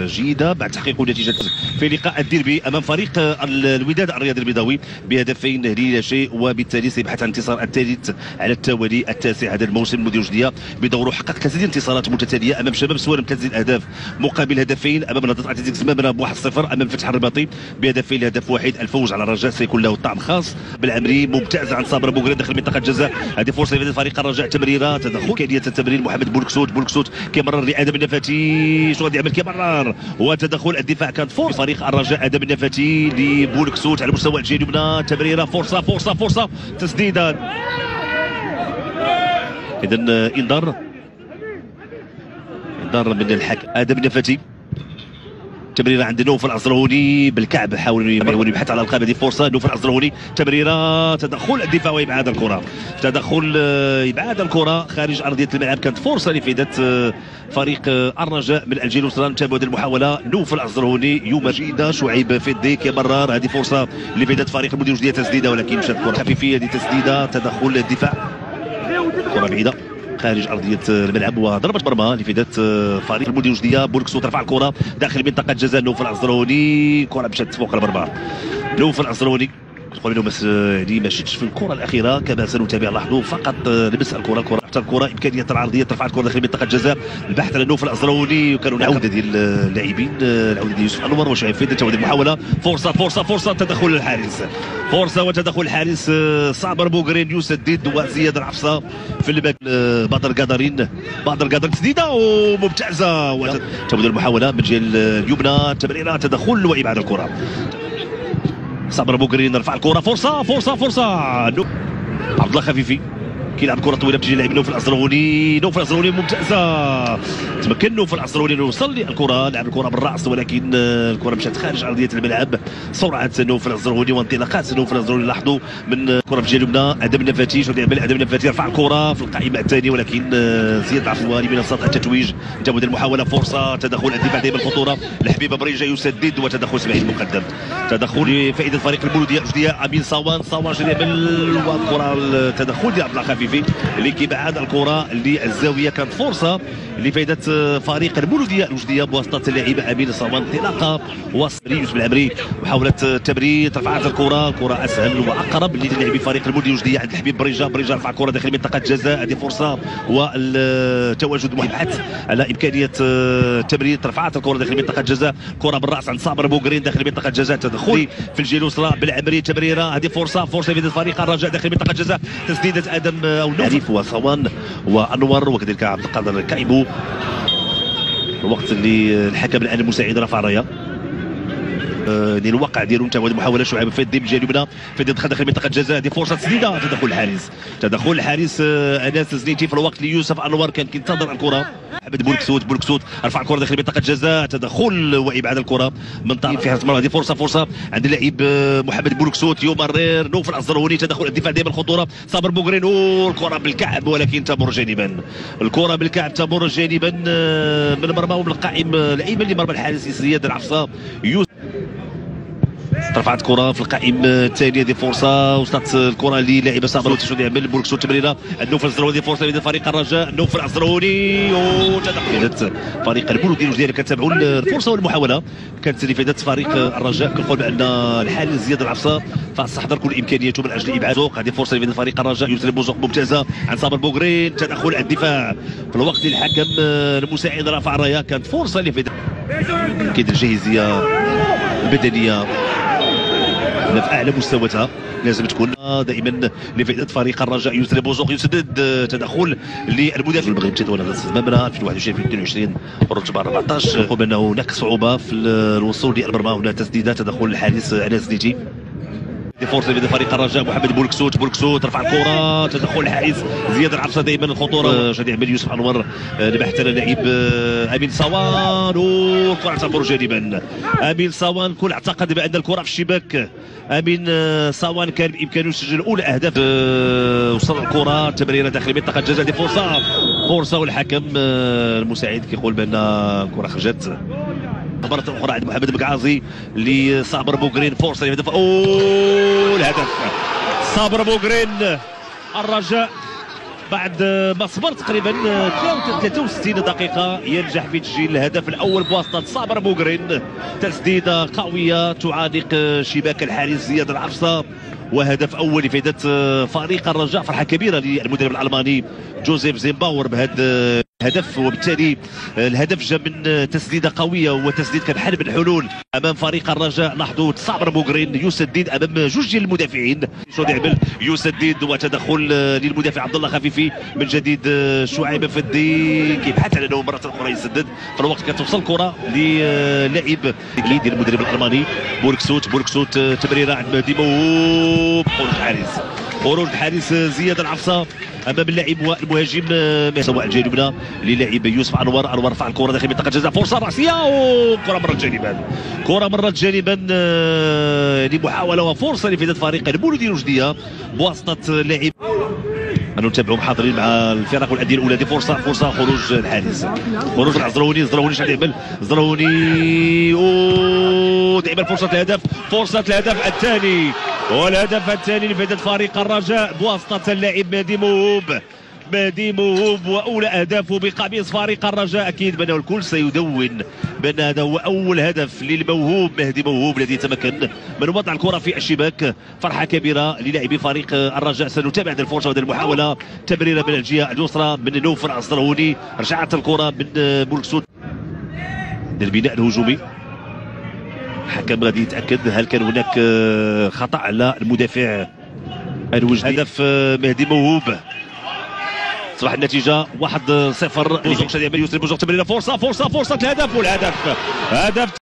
جيده بعد تحقيق نتيجه في لقاء الديربي امام فريق الوداد الرياضي البيضاوي بهدفين لا شيء، وبالتالي سيبحث عن الانتصار الثالث على التوالي التاسع هذا الموسم. المدير الجديه بدوره حقق 3 انتصارات متتاليه امام شباب سوارم 3 اهداف مقابل هدفين، امام نهضه اتلتيك زمامنا ب 1-0، امام فتح الرباطي بهدفين لهدف واحد. الفوز على الرجاء سيكون له طعم خاص. بالعمري ممتاز عن صابر بوغرين داخل منطقه الجزاء، هذه فرصه لفريق الرجاء. تمريره تدخل كيديه التمرير محمد بولكسوت كيمرر لادم النفاتي، شو غادي يعمل؟ كيمرر وتدخل الدفاع. كانت فرصه فريق الرجاء ادم النفاتي لبولكسوت على مستوى الجهه اليمنى، تمريره فرصه تسديده. اذا انذار من الحكم ادم النفاتي. تمريره عند نوف العزرهوني بالكعب، حاول يبحث على القاب. هذه فرصه نوف العزرهوني، تمريره تدخل الدفاع وابعاد الكره، ابعاد الكره خارج ارضيه الملعب. كانت فرصه لفائده فريق الرجاء من الجهه اليسرى. نتابعوا هذه المحاوله. نوف العزرهوني يوم جيده، شعيب فيدي كيمرر، هذه فرصه لفائده فريق المدير الجديه تسديده، ولكن مشات كره خفيفيه. هذه تسديده تدخل الدفاع، كره بعيده خارج ارضيه الملعب وضربه مرمى لفائده فريق المدير الجديه. بولكسوت رفع الكره داخل منطقه جزاء نوف العزروني، كره مشات فوق المرمى. نوف العزروني قلنا يعني ما شدش في الكره الاخيره كما سنتابع. لاحظوا فقط لمس الكره امكانيه العرضيه ترفع الكره داخل منطقه الجزاء. البحث على نوف العزروني، وكانوا عوده ديال اللاعبين، العوده ديال يوسف انور وشعيب فيدي. تعود المحاوله، فرصه تدخل الحارس، وتدخل الحارس صابر بوغرين يسدد، وزياد العفصه في الباك. بدر قادرين تسديده وممتازه. تعود المحاوله من الجهه اليمنى، تمريره تدخل وابعاد الكره. صابر بوغرين رفع الكره، فرصه عبد الله خفيفي كيلعب كره طويله بتجي لاعب نوف العزروني ممتازه. تمكن نوف العزروني انه يوصل للكره، لعب الكره بالراس ولكن الكره مشات خارج ارضيه الملعب. سرعه نوف العزروني وانطلاقات نوف العزروني. لاحظوا من الكره في الجهه اليمنى ادم النفاتي، شو يعمل ادم النفاتي؟ رفع الكره في القائمه الثانيه ولكن زياد عفواني لمنصات التتويج. جابوا الحاوله، فرصه تدخل الدفاع دائما الخطوره. الحبيب بريجه يسدد وتدخل سماحي مقدم، تدخل لفائده فريق المولوديه الجديه. امين صوان جري والكره تدخل ديال عبد الله خفيفي اللي كيبعد الكره للزاويه. كانت فرصه لفائده فريق المولوديه الوجديه بواسطه اللاعب امين صوان. انطلاقه وصلي يوسف العمري، محاوله تمرير، رفعت الكره اسهل واقرب للاعبي فريق المولوديه الوجديه عند الحبيب بريجه رفع الكره داخل منطقه الجزاء. هذه فرصه والتواجد يبحث على امكانيه تمرير، رفعت الكره داخل منطقه الجزاء. كره بالراس عند صابر بوغرين داخل منطقه الجزاء، تدخل في الجهه اليسرى بالعمري، تمريره. هذه فرصه لفائده فريق الرجاء داخل منطقه الجزاء. تسديده ادم او عريف وصوان وانور وكذلك عبد القادر كايبو. الوقت اللي الحكم الان المساعد رفع الرايه ديال الواقع ديالو. انت محاوله شعيب فيدي بالجهه اليمنى، فيدي دخل داخل منطقه الجزاء. هذه فرصه تسديده، تدخل الحارس انس زنيتي في الوقت اللي يوسف انور كان كينتظر الكره. محمد بولكسوت رفع الكره داخل منطقه الجزاء، تدخل وابعاد الكره من طرف في حسم. هذه فرصه عند اللاعب محمد بولكسوت يمرر نوف العزروني، تدخل الدفاع دائما الخطوره. صابر بوغرين الكره بالكعب ولكن تمر جانبا. من المرمى ومن القائم الايمن لمرمى الحارس زياد العفصه. رفعت كره في القائم الثاني، هذه فرصه وصلت الكره للاعب صابر شو يعمل بولكسوت. تمريره نوف العزروني، فرصه لفريق الرجاء. نوف العزروني وتدخل فريق المولوديه الجديده. كنتابعوا الفرصه والمحاوله كانت لفائده فريق الرجاء. كنقول بان الحارس زياد العفصه فاستحضر كل امكانياته من اجل ابعاد بوزوق. هذه فرصه لفائده فريق الرجاء، يسلم بوزوق ممتازه عن صابر بوغرين، تدخل الدفاع في الوقت اللي الحكم المساعد رفع الرايه. كانت فرصه لفائده كيد الجاهزيه البدنيه في اعلى مستوياتها لازم تكون دائما لفائده فريق الرجاء. يسري بوزوق يسدد، تدخل للمدافع المغرب تطوان زمامنا 2021 الرتبه 14. رغم انه هناك صعوبه في الوصول للمرمى. هنا تسديده، تدخل الحارس انس زنيتي. فرصه لفريق الرجاء محمد بولكسوت رفع الكره، تدخل الحارس زياد العفصه دائما الخطوره. شادي يعمل يوسف انور لبحث على اللاعب امين صوان والكره تمر جانبا. امين صوان كل اعتقد بان الكره في الشباك. امين صوان كان بامكانه يسجل اولى اهداف. وصل الكره، تمريره داخل منطقه الجزاء. هذه فرصه والحكم المساعد كيقول بان الكره خرجت. مرة أخرى عند محمد مقعازي لصابر بوغرين، فرصة لهدف الهدف. صابر بوغرين الرجاء بعد ما صبر تقريبا 63 دقيقة ينجح في تسجيل الهدف الأول بواسطة صابر بوغرين. تسديدة قوية تعانق شباك الحارس زياد العفصة، وهدف أول لفائدة فريق الرجاء. فرحة كبيرة للمدرب الألماني جوزيف زيمباور بهذا الهدف، وبالتالي الهدف جاء من تسديدة قوية وتسديد كان حلب الحلول أمام فريق الرجاء. لاحظوا صابر بوغرين يسدد أمام جوج ديال المدافعين، شو يعمل يسدد وتدخل للمدافع عبد الله خفيفي من جديد. شعيب فدي كيبحث على انه مرة أخرى يسدد في الوقت كتوصل الكرة للاعب ديال المدرب الألماني بوركسوت تمريرة عند مهدي موهوب، خروج الحارس زياد العفصة امام اللاعب والمهاجم سواء الجانب للاعب يوسف انور رفع الكره داخل منطقه الجزاء، فرصه راسيه وكره مرت جانبا لمحاوله وفرصه لفائده فريق المولوديه الوجديه بواسطه لاعب. نتابعوا محاضرين مع الفرق والانديه الاولى. دي فرصه خروج الحارس، خروج الزراوني شحال يعمل الزراوني ودائما فرصه الهدف الثاني، والهدف الثاني لفائده فريق الرجاء بواسطه اللاعب مهدي موهوب واولى اهدافه بقميص فريق الرجاء. اكيد بانه الكل سيدون بان هذا هو اول هدف للموهوب مهدي موهوب الذي تمكن من وضع الكره في الشباك. فرحه كبيره للاعبي فريق الرجاء. سنتابع هذه الفرصه وهذه المحاوله، تمريره من الجهه اليسرى من نوفر الزراوني، رجعت الكره من بوركسوت للبناء الهجومي. الحكم غادي يتاكد هل كان هناك خطا على المدافع الوجدي. هدف مهدي موهوب، صباح النتيجة 1-0. يوسف بوجوغ تمريرة، فرصة الهدف، والهدف